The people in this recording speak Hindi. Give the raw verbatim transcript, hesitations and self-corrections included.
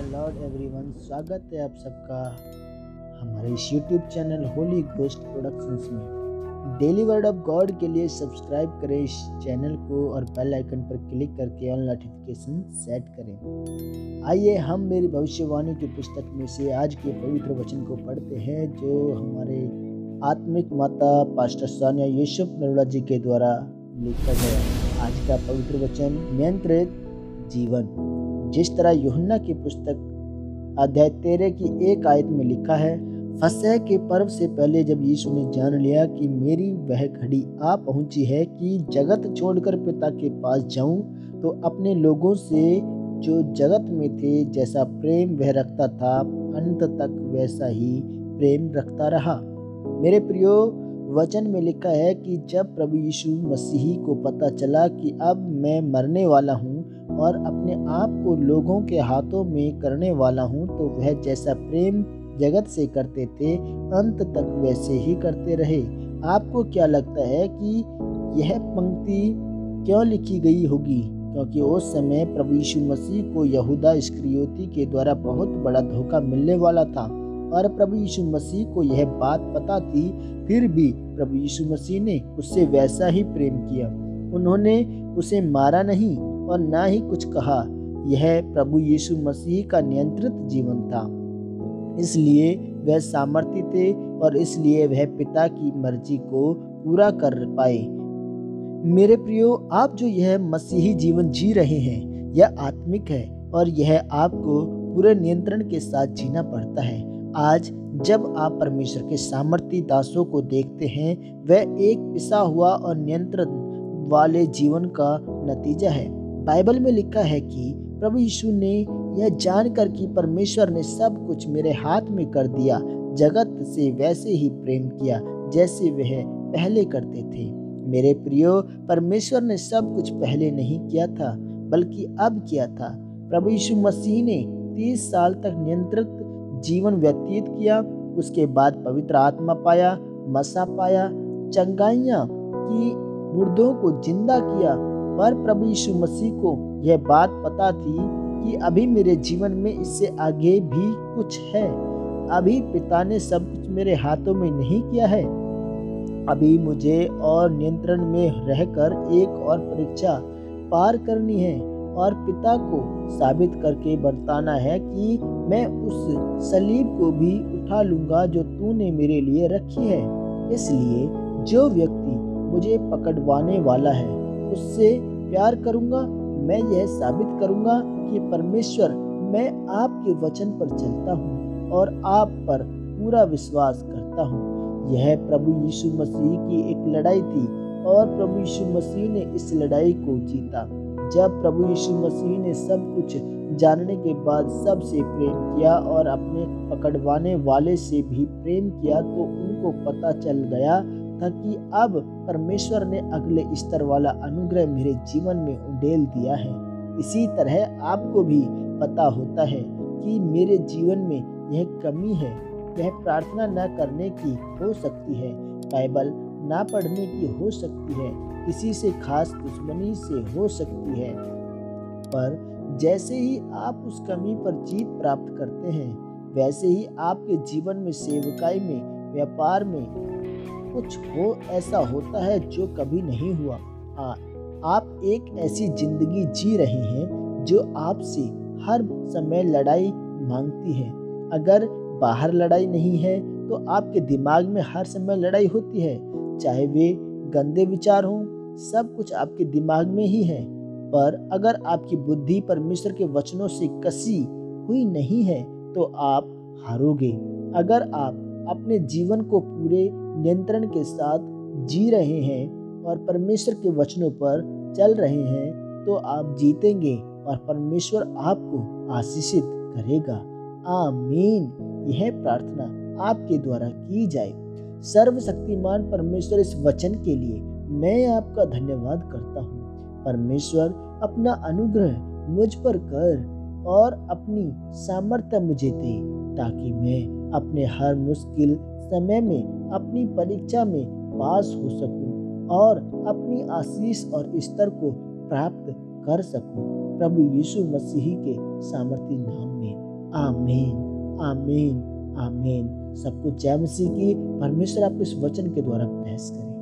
लॉर्ड एवरीवन, स्वागत है आप सबका हमारे इस YouTube channel Holy Ghost Productions में। डेली वर्ड ऑफ गॉड के लिए सब्सक्राइब करें इस चैनल को और बेल आइकन पर क्लिक करके ऑल नोटिफिकेशन सेट करें। आइए हम मेरी भविष्यवाणी की पुस्तक में से आज के पवित्र वचन को पढ़ते हैं, जो हमारे आत्मिक माता पास्टर सानिया यूसुफ नरोला जी के द्वारा लिखा गया। आज का पवित्र वचन नियंत्रित जीवन। जिस तरह यूहन्ना की पुस्तक अध्याय तेरह की एक आयत में लिखा है, फसह के पर्व से पहले जब यीशु ने जान लिया कि मेरी वह घड़ी आ पहुंची है कि जगत छोड़कर पिता के पास जाऊं, तो अपने लोगों से जो जगत में थे जैसा प्रेम वह रखता था, अंत तक वैसा ही प्रेम रखता रहा। मेरे प्रियो, वचन में लिखा है कि जब प्रभु यीशु मसीह को पता चला कि अब मैं मरने वाला हूँ और अपने आप को लोगों के हाथों में करने वाला हूँ, तो वह जैसा प्रेम जगत से करते थे अंत तक वैसे ही करते रहे। आपको क्या लगता है कि यह पंक्ति क्यों लिखी गई होगी? क्योंकि उस समय प्रभु यीशु मसीह को यहूदा इस्करियोती के द्वारा बहुत बड़ा धोखा मिलने वाला था और प्रभु यीशु मसीह को यह बात पता थी। फिर भी प्रभु यीशु मसीह ने उससे वैसा ही प्रेम किया। उन्होंने उसे मारा नहीं और ना ही कुछ कहा। यह प्रभु यीशु मसीह का नियंत्रित जीवन था, इसलिए वह सामर्थी थे और इसलिए वह पिता की मर्जी को पूरा कर पाए। मेरे प्रियो, आप जो यह मसीही जीवन जी रहे हैं यह आत्मिक है और यह आपको पूरे नियंत्रण के साथ जीना पड़ता है। आज जब आप परमेश्वर के सामर्थी दासों को देखते हैं, वह एक पिसा हुआ और नियंत्रण वाले जीवन का नतीजा है। बाइबल में लिखा है कि प्रभु यीशु ने यह जानकर कि परमेश्वर ने सब कुछ मेरे हाथ में कर दिया, जगत से वैसे ही प्रेम किया जैसे वह पहले करते थे। मेरे प्रियो, परमेश्वर ने सब कुछ पहले नहीं किया था बल्कि अब किया था। प्रभु यीशु मसीह ने तीस साल तक नियंत्रित जीवन व्यतीत किया। उसके बाद पवित्र आत्मा पाया, मसा पाया, चंगाइयाँ की, मुर्दों को जिंदा किया। पर प्रभु यीशु मसीह को यह बात पता थी कि अभी मेरे जीवन में इससे आगे भी कुछ है। अभी पिता ने सब कुछ मेरे हाथों में नहीं किया है। अभी मुझे और नियंत्रण में रहकर एक और परीक्षा पार करनी है और पिता को साबित करके बताना है कि मैं उस सलीब को भी उठा लूंगा जो तूने मेरे लिए रखी है। इसलिए जो व्यक्ति मुझे पकड़वाने वाला है उससे प्यार करूंगा। मैं यह साबित करूंगा कि परमेश्वर, मैं आपके वचन पर चलता हूँ और आप पर पूरा विश्वास करता हूँ। यह प्रभु यीशु मसीह की एक लड़ाई थी और प्रभु यीशु मसीह ने इस लड़ाई को जीता। जब प्रभु यीशु मसीह ने सब कुछ जानने के बाद सबसे प्रेम किया और अपने पकड़वाने वाले से भी प्रेम किया, तो उनको पता चल गया था कि अब परमेश्वर ने अगले स्तर वाला अनुग्रह मेरे जीवन में उंडेल दिया है। इसी तरह आपको भी पता होता है कि मेरे जीवन में यह कमी है। यह प्रार्थना न करने की हो सकती है, बाइबल ना पढ़ने की हो सकती है, किसी से खास दुश्मनी से हो सकती है। पर जैसे ही आप उस कमी पर जीत प्राप्त करते हैं, वैसे ही आपके जीवन में, सेवकाई में, व्यापार में कुछ हो ऐसा होता है जो कभी नहीं हुआ। आ, आप एक ऐसी जिंदगी जी रहे हैं जो आपसे हर समय लड़ाई मांगती है। अगर बाहर लड़ाई नहीं है तो आपके दिमाग में हर समय लड़ाई होती है, चाहे वे गंदे विचार हों, सब कुछ आपके दिमाग में ही है। पर अगर आपकी बुद्धि परमेश्वर के वचनों से कसी हुई नहीं है तो आप हारोगे। अगर आप अपने जीवन को पूरे नियंत्रण के साथ जी रहे हैं और परमेश्वर के वचनों पर चल रहे हैं, तो आप जीतेंगे और परमेश्वर आपको आशीषित करेगा। आमीन। यह प्रार्थना आपके द्वारा की जाए। सर्वशक्तिमान परमेश्वर, इस वचन के लिए मैं आपका धन्यवाद करता हूँ। परमेश्वर, अपना अनुग्रह मुझ पर कर और अपनी सामर्थ्य मुझे दे, ताकि मैं अपने हर मुश्किल समय में अपनी परीक्षा में पास हो सकूं और अपनी आशीष और स्तर को प्राप्त कर सकूं। प्रभु यीशु मसीह के सामर्थी नाम में आमीन आमीन आमीन। सबको जय मसीह की। परमेश्वर आपको इस वचन के द्वारा ब्लेस करे।